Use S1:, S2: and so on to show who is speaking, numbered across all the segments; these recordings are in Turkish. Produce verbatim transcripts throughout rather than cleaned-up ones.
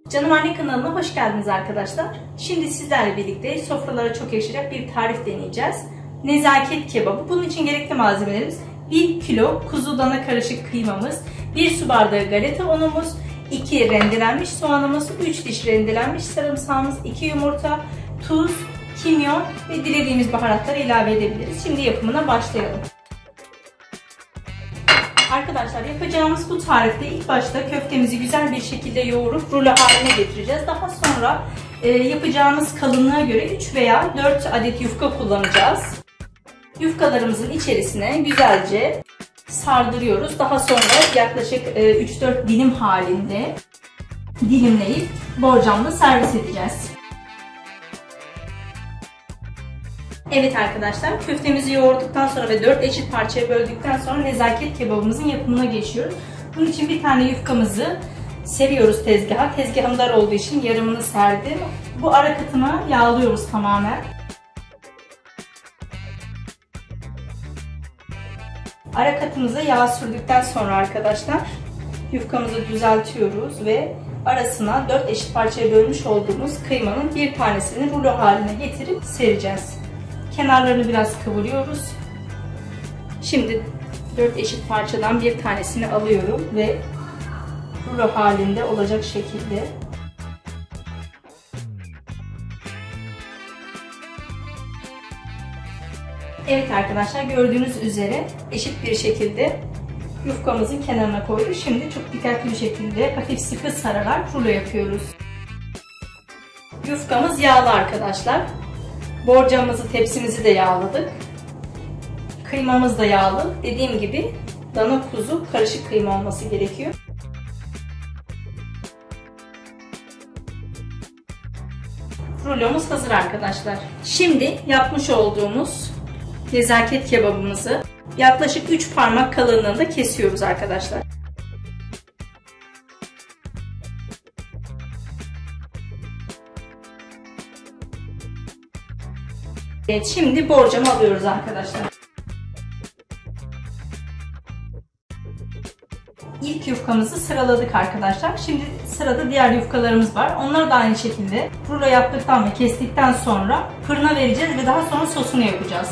S1: Canım Anne kanalına hoş geldiniz arkadaşlar. Şimdi sizlerle birlikte sofralara çok yakışacak bir tarif deneyeceğiz. Nezaket kebabı. Bunun için gerekli malzemelerimiz bir kilo kuzu dana karışık kıymamız, bir su bardağı galeta unumuz, iki rendelenmiş soğanımız, üç diş rendelenmiş sarımsağımız, iki yumurta, tuz, kimyon ve dilediğimiz baharatları ilave edebiliriz. Şimdi yapımına başlayalım. Arkadaşlar yapacağımız bu tarifte ilk başta köftemizi güzel bir şekilde yoğurup rulo haline getireceğiz. Daha sonra e, yapacağımız kalınlığa göre üç veya dört adet yufka kullanacağız. Yufkalarımızın içerisine güzelce sardırıyoruz. Daha sonra yaklaşık e, üç dört dilim halinde dilimleyip borcamda servis edeceğiz. Evet arkadaşlar, köftemizi yoğurduktan sonra ve dört eşit parçaya böldükten sonra nezaket kebabımızın yapımına geçiyoruz. Bunun için bir tane yufkamızı seriyoruz tezgaha. Tezgahım dar olduğu için yarımını serdim. Bu ara katını yağlıyoruz tamamen. Ara katımıza yağ sürdükten sonra arkadaşlar yufkamızı düzeltiyoruz ve arasına dört eşit parçaya bölmüş olduğumuz kıymanın bir tanesini rulo haline getirip sereceğiz. Kenarlarını biraz kıvırıyoruz. Şimdi dört eşit parçadan bir tanesini alıyorum ve rulo halinde olacak şekilde evet arkadaşlar, gördüğünüz üzere eşit bir şekilde yufkamızın kenarına koyduk. Şimdi çok dikkatli bir şekilde hafif sıkı sararak rulo yapıyoruz. Yufkamız yağlı arkadaşlar. Borcamımızı, tepsimizi de yağladık. Kıymamız da yağlı. Dediğim gibi dana kuzu karışık kıyma olması gerekiyor. Rulomuz hazır arkadaşlar. Şimdi yapmış olduğumuz nezaket kebabımızı yaklaşık üç parmak kalınlığında kesiyoruz arkadaşlar. Evet, şimdi borcamı alıyoruz arkadaşlar. İlk yufkamızı sıraladık arkadaşlar. Şimdi sırada diğer yufkalarımız var. Onları da aynı şekilde rulo yaptıktan ve kestikten sonra fırına vereceğiz ve daha sonra sosunu yapacağız.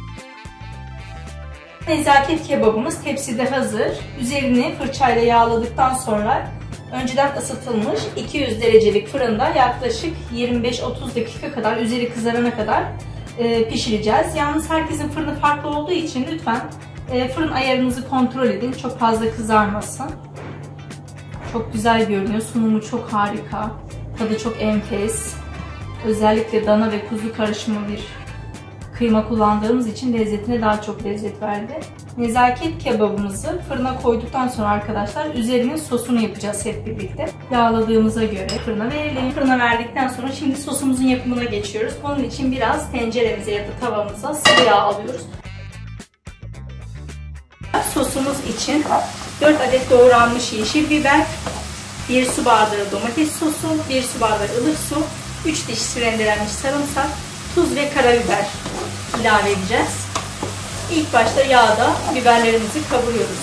S1: Nezaket kebabımız tepside hazır. Üzerini fırçayla yağladıktan sonra önceden ısıtılmış iki yüz derecelik fırında yaklaşık yirmi beş otuz dakika kadar, üzeri kızarana kadar pişireceğiz. Yalnız herkesin fırını farklı olduğu için lütfen fırın ayarınızı kontrol edin. Çok fazla kızarmasın. Çok güzel görünüyor. Sunumu çok harika. Tadı çok enfes. Özellikle dana ve kuzu karışımı bir kıyma kullandığımız için lezzetine daha çok lezzet verdi. Nezaket kebabımızı fırına koyduktan sonra arkadaşlar üzerine sosunu yapacağız hep birlikte. Yağladığımıza göre fırına verelim. Fırına verdikten sonra şimdi sosumuzun yapımına geçiyoruz. Bunun için biraz tenceremize ya da tavamıza sıvı yağ alıyoruz. Sosumuz için dört adet doğranmış yeşil biber, bir su bardağı domates sosu, bir su bardağı ılık su, üç diş rendelenmiş sarımsak, tuz ve karabiber ilave edeceğiz. İlk başta yağda biberlerimizi kavuruyoruz.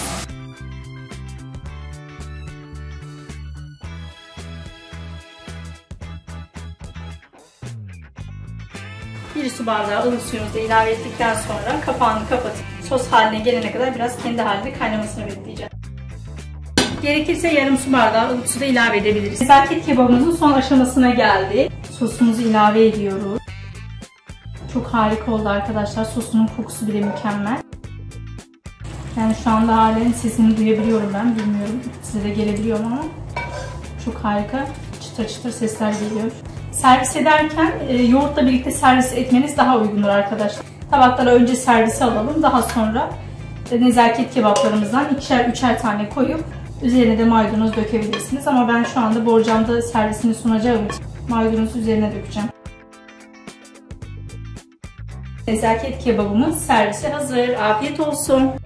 S1: Bir su bardağı ılık suyumuzu ilave ettikten sonra kapağını kapatıp sos haline gelene kadar biraz kendi halinde kaynamasını bekleyeceğiz. Gerekirse yarım su bardağı ılık su da ilave edebiliriz. Nezaket kebabımızın son aşamasına geldi. Sosumuzu ilave ediyoruz. Çok harika oldu arkadaşlar. Sosunun kokusu bile mükemmel. Yani şu anda halen sesini duyabiliyorum ben. Bilmiyorum size de gelebiliyor mu ama çok harika çıtır çıtır sesler geliyor. Servis ederken e, yoğurtla birlikte servis etmeniz daha uygundur arkadaşlar. Tabaklara önce servise alalım. Daha sonra e, nezaket kebaplarımızdan ikişer üçer tane koyup üzerine de maydanoz dökebilirsiniz. Ama ben şu anda borcamda servisini sunacağım için maydanozu üzerine dökeceğim. Nezaket kebabımız servise hazır. Afiyet olsun.